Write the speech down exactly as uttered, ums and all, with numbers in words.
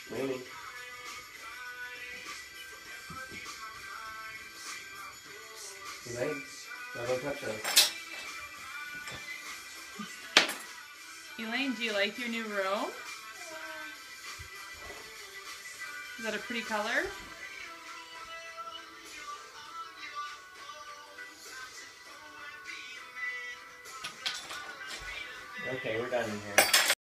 Maybe. Elaine, no, don't touch those. Elaine, do you like your new room? Is that a pretty color? Okay, we're done in here.